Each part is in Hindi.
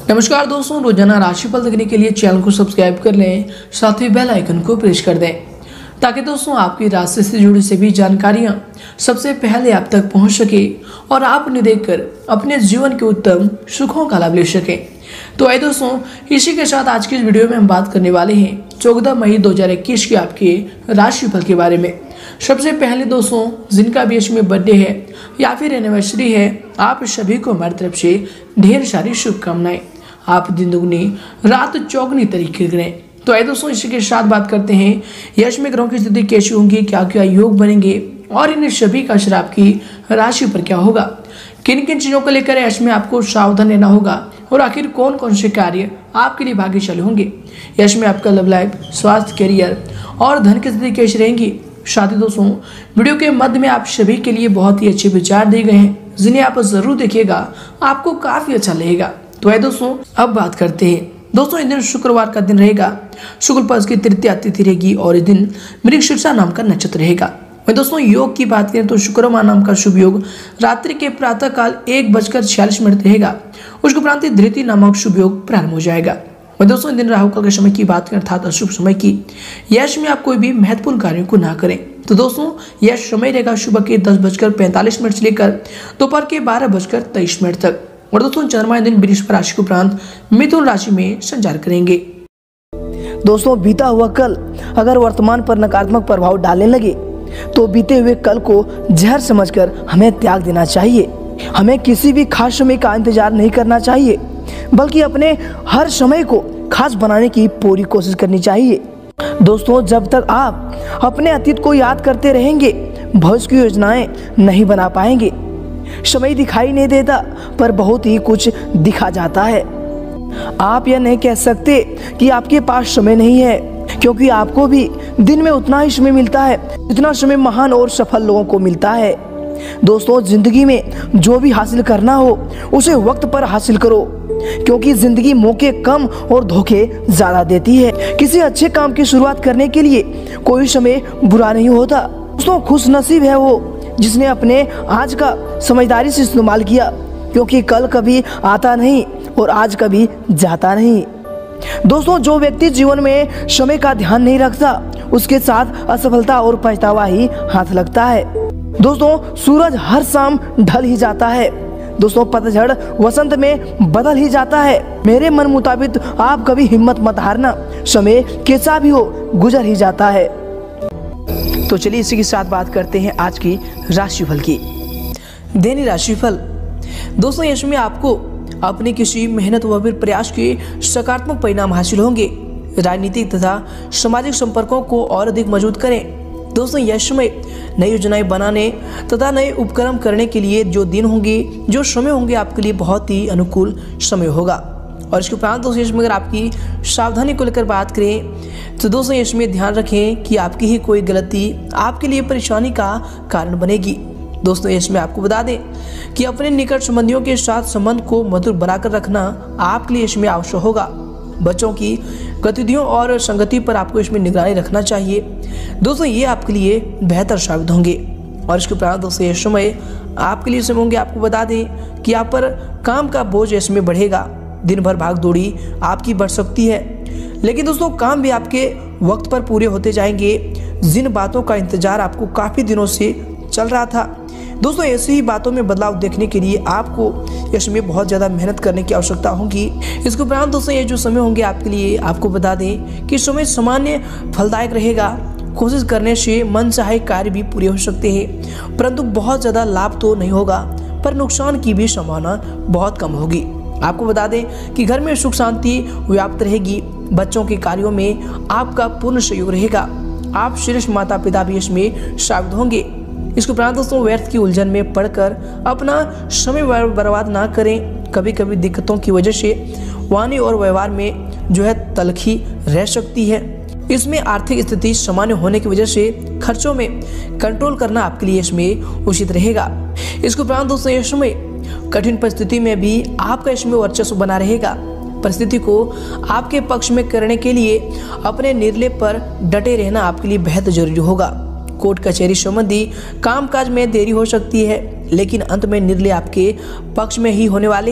नमस्कार दोस्तों, रोजाना राशिफल देखने के लिए चैनल को सब्सक्राइब कर लें, साथ ही बेल आइकन को प्रेस कर दें ताकि दोस्तों आपकी राशि से जुड़ी सभी जानकारियां सबसे पहले आप तक पहुंच सके और आप उन्हें देखकर अपने जीवन के उत्तम सुखों का लाभ ले सकें। तो आइए दोस्तों, इसी के साथ आज की इस वीडियो में हम बात करने वाले हैं 14 मई 2021 के आपके राशिफल के बारे में। सबसे पहले दोस्तों, जिनका भी इसमें बर्थडे है या फिर एनिवर्सरी है, आप सभी को हमारी तरफ से ढेर सारी शुभकामनाएं। आप दिन दुगनी रात चौगनी तरीके करें। तो आइए दोस्तों, इसी के साथ बात करते हैं यश में ग्रहों की स्थिति कैसी होंगी, क्या क्या योग बनेंगे और इन सभी का असर आपकी राशि पर क्या होगा, किन किन चीजों को लेकर यश में आपको सावधान रहना होगा और आखिर कौन कौन से कार्य आपके लिए भाग्यशाली होंगे। यश में आपका लव लाइफ, स्वास्थ्य, करियर और धन की स्थिति कैसी रहेंगी। साथ ही दोस्तों, वीडियो के मध्य में आप सभी के लिए बहुत ही अच्छे विचार दिए गए हैं, जिन्हें आप जरूर देखिएगा, आपको काफी अच्छा लगेगा। तो है दोस्तों, अब बात करते हैं दोस्तों, इस दिन शुक्रवार का दिन रहेगा, शुक्ल पक्ष की तृतीया तिथि रहेगी और इस दिन मृगशीर्षा नाम का नक्षत्र रहेगा। वही दोस्तों, योग की बात करें तो शुक्रवार नाम का शुभ योग रात्रि के प्रातः काल 1:46 रहेगा। उसके उपरांत धृति नामक शुभ योग प्रारंभ हो जाएगा। वही दोस्तों, इन दिन राहु काल के समय की बात करें अर्थात अशुभ समय की, यश में आप कोई भी महत्वपूर्ण कार्यों को ना करें। तो दोस्तों, यह समय रहेगा सुबह के 10:45 से लेकर दोपहर के 12:23 तक। और दोस्तों, चंद्रमा दिन वृषभ राशि के उपरांत मिथुन राशि में संचार करेंगे। दोस्तों, बीता हुआ कल अगर वर्तमान पर नकारात्मक प्रभाव डालने लगे तो बीते हुए कल को जहर समझकर हमें त्याग देना चाहिए। हमें किसी भी खास समय का इंतजार नहीं करना चाहिए, बल्कि अपने हर समय को खास बनाने की पूरी कोशिश करनी चाहिए। दोस्तों, जब तक आप अपने अतीत को याद करते रहेंगे, भविष्य की योजनाएं नहीं बना पाएंगे। समय दिखाई नहीं देता, पर बहुत ही कुछ दिखा जाता है। आप यह नहीं कह सकते कि आपके पास समय नहीं है, क्योंकि आपको भी दिन में उतना ही समय मिलता है जितना समय महान और सफल लोगों को मिलता है। दोस्तों, जिंदगी में जो भी हासिल करना हो उसे वक्त पर हासिल करो, क्योंकि जिंदगी मौके कम और धोखे ज्यादा देती है। किसी अच्छे काम की शुरुआत करने के लिए कोई समय बुरा नहीं होता। दोस्तों, खुश नसीब है वो जिसने अपने आज का समझदारी से इस्तेमाल किया, क्योंकि कल कभी आता नहीं और आज कभी जाता नहीं। दोस्तों, जो व्यक्ति जीवन में समय का ध्यान नहीं रखता, उसके साथ असफलता और पछतावा ही हाथ लगता है। दोस्तों, सूरज हर शाम ढल ही जाता है। दोस्तों, पतझड़ वसंत में बदल ही जाता है। मेरे मन मुताबिक आप कभी हिम्मत मत हारना, समय कैसा भी हो गुजर ही जाता है। तो चलिए इसी के साथ बात करते हैं आज की राशिफल की। दैनिक राशिफल दोस्तों, इसमें आपको अपनी किसी मेहनत व फिर प्रयास के सकारात्मक परिणाम हासिल होंगे। राजनीतिक तथा सामाजिक संपर्कों को और अधिक मजबूत करें। दोस्तों, यह समय नई योजनाएं बनाने तथा नए उपक्रम करने के लिए जो दिन होंगे, जो समय होंगे, आपके लिए बहुत ही अनुकूल समय होगा। और इसके उपरांत दोस्तों, इसमें अगर आपकी सावधानी को लेकर बात करें तो दोस्तों, इसमें ध्यान रखें कि आपकी ही कोई गलती आपके लिए परेशानी का कारण बनेगी। दोस्तों, इसमें आपको बता दें कि अपने निकट संबंधियों के साथ संबंध को मधुर बनाकर रखना आपके लिए इसमें आवश्यक होगा। बच्चों की गतिविधियों और संगति पर आपको इसमें निगरानी रखना चाहिए। दोस्तों, ये आपके लिए बेहतर साबित होंगे। और इसके उपरांत दोस्तों, ये समय आपके लिए समय होंगे। आपको बता दें कि आप पर काम का बोझ इसमें बढ़ेगा। दिन भर भाग दौड़ी आपकी बढ़ सकती है, लेकिन दोस्तों, काम भी आपके वक्त पर पूरे होते जाएंगे। जिन बातों का इंतजार आपको काफ़ी दिनों से चल रहा था, दोस्तों, ऐसी ही बातों में बदलाव देखने के लिए आपको इसमें बहुत ज़्यादा मेहनत करने की आवश्यकता होगी। इसके उपरांत दोस्तों, ये जो समय होंगे आपके लिए, आपको बता दें कि समय सामान्य फलदायक रहेगा। कोशिश करने से मन चाहे कार्य भी पूरे हो सकते हैं, परंतु बहुत ज़्यादा लाभ तो नहीं होगा, पर नुकसान की भी संभावना बहुत कम होगी। आपको बता दें कि घर में सुख शांति व्याप्त रहेगी। बच्चों के कार्यों में आपका पूर्ण सहयोग रहेगा। आप श्रेष्ठ माता पिता भी इसमें साबित होंगे। इसके उपरांत दोस्तों, व्यर्थ की उलझन में पड़कर अपना समय बर्बाद ना करें। कभी कभी दिक्कतों की वजह से वाणी और व्यवहार में जो है तलखी रह सकती है। इसमें आर्थिक स्थिति सामान्य होने की वजह से खर्चों में कंट्रोल करना आपके लिए इसमें उचित रहेगा। इसके उपरांत दोस्तों, ये समय कठिन परिस्थिति में भी आपका इसमें वर्चस्व बना रहेगा। परिस्थिति को आपके पक्ष में करने के लिए अपने निर्णय पर डटे रहना आपके लिए बेहद जरूरी होगा। कोर्ट कचहरी संबंधी कामकाज में देरी हो सकती है, लेकिन अंत में निर्णय आपके पक्ष में ही होने वाले हैं।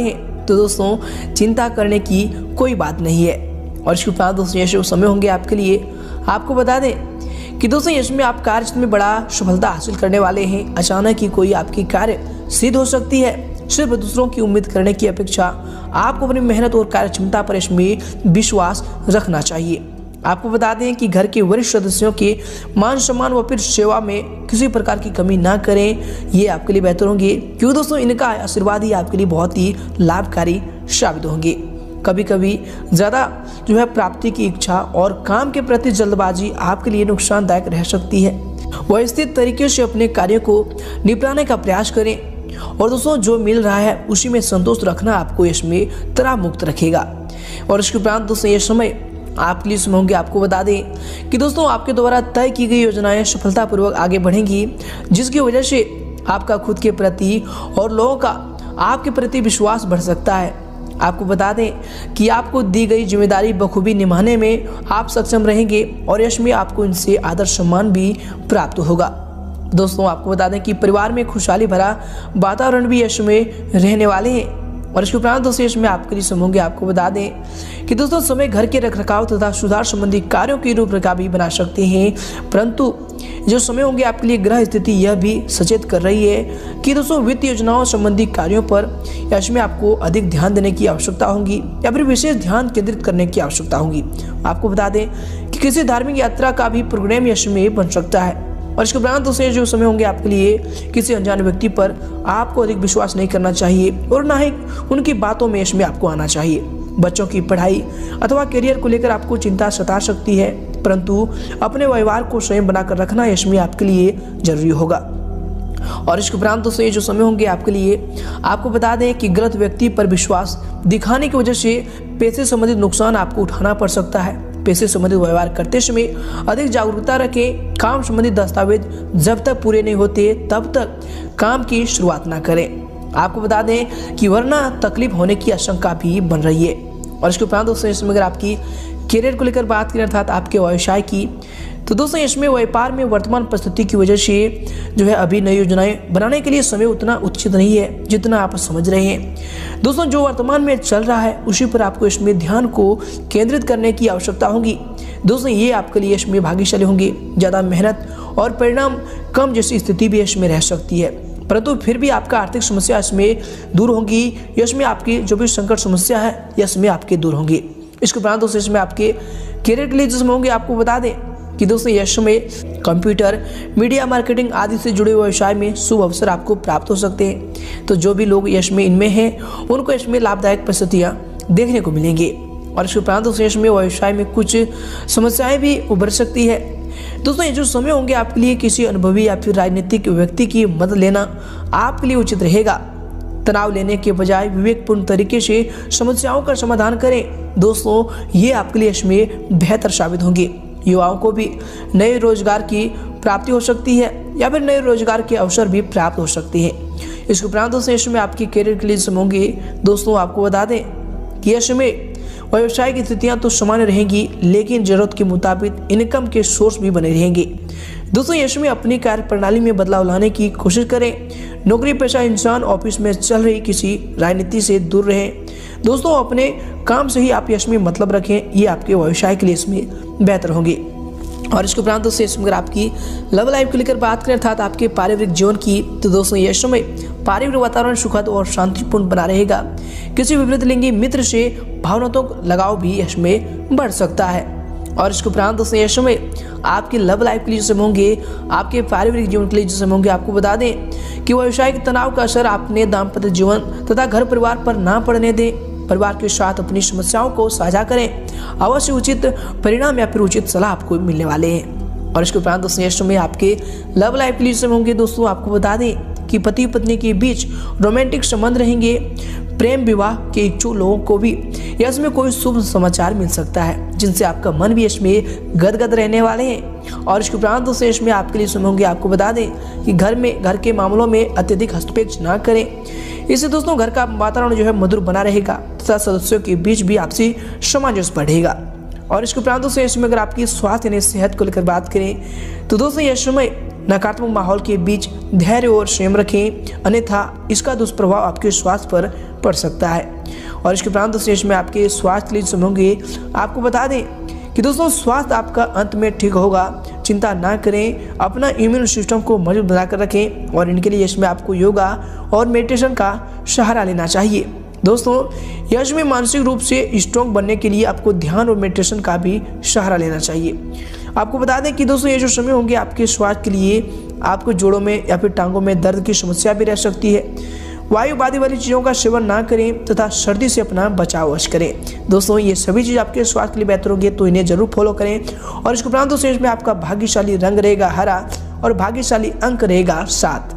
तो दोस्तों चिंता करने की कोई बात नहीं है। और इसके उपरांत दोस्तों ये शुभ समय होंगे आपके लिए। आपको बता दें कि दोस्तों इसमें आप कार्य क्षेत्र में बड़ा सफलता हासिल करने वाले हैं। अचानक ही कोई आपकी कार्य सिद्ध हो सकती है। सिर्फ दूसरों की उम्मीद करने की अपेक्षा आपको अपनी मेहनत और कार्य क्षमता पर इसमें विश्वास रखना चाहिए। आपको बता दें कि घर के वरिष्ठ सदस्यों के मान सम्मान व फिर सेवा में किसी प्रकार की कमी ना करें, ये आपके लिए बेहतर होंगे, क्योंकि दोस्तों इनका आशीर्वाद ही आपके लिए बहुत ही लाभकारी साबित होंगे। कभी कभी ज़्यादा प्राप्ति की इच्छा और काम के प्रति जल्दबाजी आपके लिए नुकसानदायक रह सकती है। व्यवस्थित तरीके से अपने कार्य को निपटाने का प्रयास करें और दोस्तों जो मिल रहा है उसी में संतोष रखना आपको इसमें तनाव मुक्त रखेगा। और इसके उपरांत दोस्तों ये समय आपके लिए समय होंगे। आपको बता दें कि दोस्तों आपके द्वारा तय की गई योजनाएं सफलतापूर्वक आगे बढ़ेंगी, जिसकी वजह से आपका खुद के प्रति और लोगों का आपके प्रति विश्वास बढ़ सकता है। आपको बता दें कि आपको दी गई जिम्मेदारी बखूबी निभाने में आप सक्षम रहेंगे और यश में आपको इनसे आदर सम्मान भी प्राप्त होगा। दोस्तों आपको बता दें कि परिवार में खुशहाली भरा वातावरण भी यश में रहने वाले हैं। और इसके उपरांत दोस्तों इसमें आपके लिए समय होंगे। आपको बता दें कि दोस्तों समय घर के रखरखाव तथा सुधार संबंधी कार्यों की रूपरेखा भी बना सकते हैं, परंतु जो समय होंगे आपके लिए ग्रह स्थिति यह भी सचेत कर रही है कि दोस्तों वित्त योजनाओं संबंधी कार्यों पर यश में आपको अधिक ध्यान देने की आवश्यकता होगी या फिर विशेष ध्यान केंद्रित करने की आवश्यकता होगी। आपको बता दें कि किसी धार्मिक यात्रा का भी प्रोग्राम यश में बन सकता है। और इसके उपरांत दोस्तों जो समय होंगे आपके लिए किसी अनजान व्यक्ति पर आपको अधिक विश्वास नहीं करना चाहिए और ना ही उनकी बातों में इसमें आपको आना चाहिए। बच्चों की पढ़ाई अथवा करियर को लेकर आपको चिंता सता सकती है, परंतु अपने व्यवहार को स्वयं बनाकर रखना इसमें आपके लिए जरूरी होगा। और इसके उपरांत दोस्तों ये जो समय होंगे आपके लिए आपको बता दें कि गलत व्यक्ति पर विश्वास दिखाने की वजह से पैसे संबंधित नुकसान आपको उठाना पड़ सकता है। पैसे संबंधित व्यवहार करते समय अधिक जागरूकता रखें। काम संबंधित दस्तावेज जब तक पूरे नहीं होते तब तक काम की शुरुआत ना करें। आपको बता दें कि वरना तकलीफ होने की आशंका भी बन रही है। और इसके उपरांत दोस्तों इसमें अगर आपकी करियर को लेकर बात करें अर्थात आपके व्यवसाय की, तो दोस्तों इसमें व्यापार में वर्तमान परिस्थिति की वजह से अभी नई योजनाएं बनाने के लिए समय उतना उचित नहीं है जितना आप समझ रहे हैं। दोस्तों जो वर्तमान में चल रहा है उसी पर आपको इसमें ध्यान को केंद्रित करने की आवश्यकता होगी। दोस्तों ये आपके लिए इसमें भाग्यशाली होंगे। ज़्यादा मेहनत और परिणाम कम जैसी स्थिति भी इसमें रह सकती है, परंतु फिर भी आपका आर्थिक समस्या इसमें दूर होगी। इसमें आपकी जो भी संकट समस्या है इसमें आपके दूर होंगी। इसके उपरांत दोस्तों इसमें आपके करियर के लिए जिसमें होंगे आपको बता दें कि दोस्तों यश में कंप्यूटर, मीडिया, मार्केटिंग आदि से जुड़े व्यवसाय में शुभ अवसर आपको प्राप्त हो सकते हैं। तो जो भी लोग यश में इनमें हैं उनको इसमें लाभदायक परिस्थितियां देखने को मिलेंगी। और इसके उपरांत दोस्तों यश में व्यवसाय में कुछ समस्याएं भी उभर सकती है। दोस्तों ये जो समय होंगे आपके लिए किसी अनुभवी या फिर राजनीतिक व्यक्ति की मदद लेना आपके लिए उचित रहेगा। तनाव लेने के बजाय विवेकपूर्ण तरीके से समस्याओं का समाधान करें। दोस्तों ये आपके लिए इसमें बेहतर साबित होंगे। युवाओं को भी नए रोजगार की प्राप्ति हो सकती है या फिर नए रोजगार के अवसर भी प्राप्त हो सकते हैं। इसके उपरांत दोस्तों इसमें आपकी करियर के लिए समय होंगे। दोस्तों आपको बता दें कि इसमें व्यवसाय की स्थितियां तो सामान्य रहेंगी, लेकिन जरूरत के मुताबिक इनकम के सोर्स भी बने रहेंगे। दोस्तों इसमें अपनी कार्य प्रणाली में बदलाव लाने की कोशिश करें। नौकरी पेशा इंसान ऑफिस में चल रही किसी राजनीति से दूर रहें। दोस्तों अपने काम से ही आप इसमें मतलब रखें, ये आपके व्यवसाय के लिए इसमें बेहतर होंगे। और इसके उपरांत दोस्तों इसमें अगर आपकी लव लाइफ को लेकर बात करें अर्थात आपके पारिवारिक जीवन की, तो दोस्तों यह समय पारिवारिक वातावरण सुखद और शांतिपूर्ण बना रहेगा। किसी विपरीत लिंगी मित्र से भावनात्मक लगाव भी इसमें बढ़ सकता है। और इसके उपरांत दोस्तों यह समय आपके लव लाइफ के लिए जैसे होंगे, आपके पारिवारिक जीवन के लिए जैसे होंगे, आपको बता दें कि व्यवसायिक तनाव का असर अपने दाम्पत्य जीवन तथा घर परिवार पर ना पड़ने दें। परिवार के साथ अपनी समस्याओं को साझा करें। अवश्य उचित परिणाम या फिर उचित सलाह आपको मिलने वाले हैं। और इसके उपरांत दोस्तों यश में आपके लव लाइफ के लिए समय होंगे। दोस्तों आपको बता दें कि पति पत्नी के बीच रोमांटिक संबंध रहेंगे। प्रेम विवाह के इच्छुक लोगों को भी इसमें कोई शुभ समाचार मिल सकता है, जिनसे आपका मन भी इसमें गदगद रहने वाले हैं। और इसके उपरांत दोस्तों इसमें आपके लिए समय होंगे। आपको बता दें कि घर के मामलों में अत्यधिक हस्तक्षेप ना करें। इससे दोस्तों घर का वातावरण मधुर बना रहेगा तथा सदस्यों के बीच भी आपसी सामंजस्य बढ़ेगा। और इसके उपरांत दोस्तों इसमें अगर आपकी स्वास्थ्य यानी सेहत को लेकर बात करें, तो दोस्तों यह समय नकारात्मक माहौल के बीच धैर्य और संयम रखें, अन्यथा इसका दुष्प्रभाव आपके स्वास्थ्य पर पड़ सकता है। और इसके उपरांत दोस्तों इसमें आपके स्वास्थ्य के लिए समय होंगे। आपको बता दें कि दोस्तों स्वास्थ्य आपका अंत में ठीक होगा, चिंता ना करें, अपना इम्यून सिस्टम को मजबूत बनाकर रखें और इनके लिए इसमें आपको योगा और मेडिटेशन का सहारा लेना चाहिए। दोस्तों यश में मानसिक रूप से स्ट्रॉन्ग बनने के लिए आपको ध्यान और मेडिटेशन का भी सहारा लेना चाहिए। आपको बता दें कि दोस्तों ये जो समय होंगे आपके स्वास्थ्य के लिए आपको जोड़ों में या फिर टांगों में दर्द की समस्या भी रह सकती है। वायु बाधी वाली चीज़ों का सेवन ना करें तथा सर्दी से अपना बचाव अवश्य करें। दोस्तों ये सभी चीज़ आपके स्वास्थ्य के लिए बेहतर होंगे, तो इन्हें जरूर फॉलो करें। और इसके उपरांत दोस्तों इसमें आपका भाग्यशाली रंग रहेगा हरा और भाग्यशाली अंक रहेगा 7।